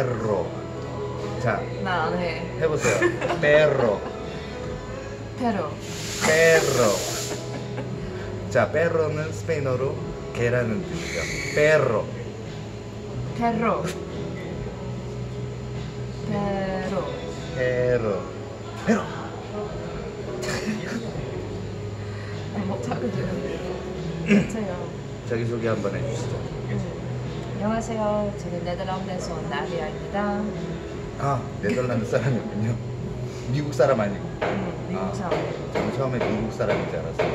perro. 자, 나 안 해. 해보세요. perro. 페로. perro. 자, perro는 스페인어로 개라는 뜻이죠. perro. 페로. 페로. perro. perro. 못하거든. 괜찮아요. 자기소개 한번 해주시죠. 안녕하세요. 저는 네덜란드에서 온 나비아입니다. 아, 네덜란드 사람이었군요. 미국 사람 아니고. 미국 사람. 저는 처음에 미국 사람인 줄 알았어요.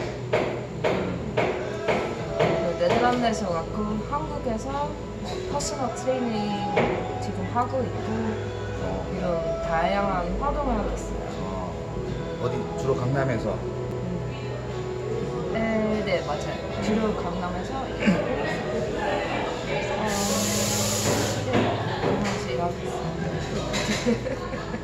네덜란드에서 왔고 한국에서 퍼스널 트레이닝 지금 하고 있고 이런 다양한 활동을 하고 있어요. 어디 주로 강남에서? 네 맞아요. 주로 강남에서 일하고 있어요.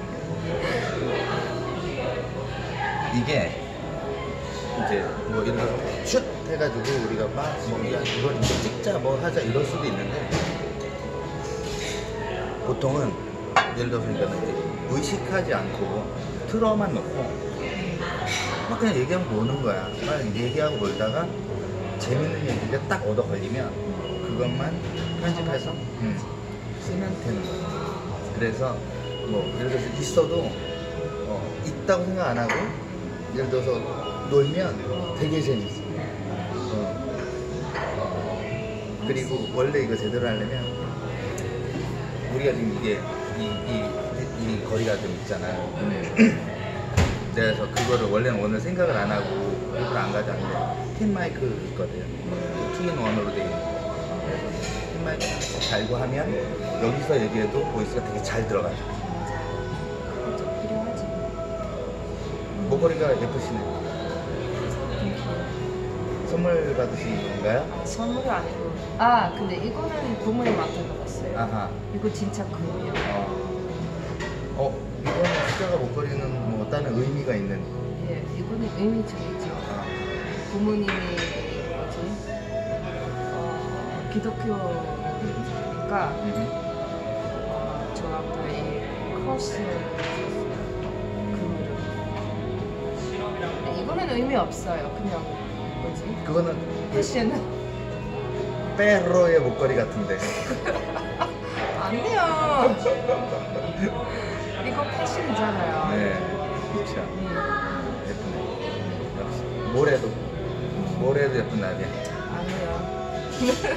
이게 이제 뭐 예를 들어서 슛 해가지고 우리가 막 야, 이걸 찍자 뭐 하자 이럴 수도 있는데 보통은 예를 들어서 그러니까 이제 의식하지 않고 틀어만 놓고 막 그냥 얘기하고 노는 거야. 막 얘기하고 놀다가 재밌는 얘기가 딱 얻어 걸리면 그것만 편집해서 쓰면 되는 거야. 그래서 뭐 예를 들어서 있어도 있다고 생각 안 하고 예를 들어서 놀면 되게 재밌어. 그리고 원래 이거 제대로 하려면 우리가 지금 이게 이 거리가 좀 있잖아요. 그래서 그거를 원래는 오늘 생각을 안 하고 일부러 안 가져왔는데 핀 마이크 있거든. 투인 원으로 되어 있는 거. 그래서 핀 마이크 달고 하면 여기서 얘기해도 보이스가 되게 잘 들어가죠. 그거 좀 필요하지. 목걸이가 예쁘시네. 선물 받으신 건가요? 선물이 아니고 근데 이거는 부모님 만들어봤어요. 아하. 이거 진짜 금이에요. 이거는 숫자가 목걸이는 뭐 다른 의미가 있는. 예, 이거는 의미적이죠. 부모님이 뭐지? 기독교니까 저한테 이 크로스를 금으로. 이거는 의미 없어요. 그냥 뭐지? 그거는 패션은 페로의 목걸이 같은데. 아니요. 이거 패션이잖아요. 네, 그렇죠. 예쁘네. 역시 모래도 예쁜 날이야. 아니요.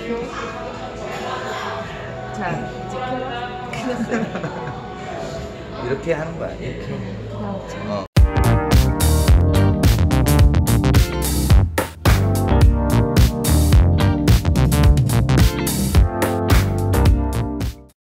자, 이제 끝났어요. 이렇게 하는 거야. 이렇게. 그냥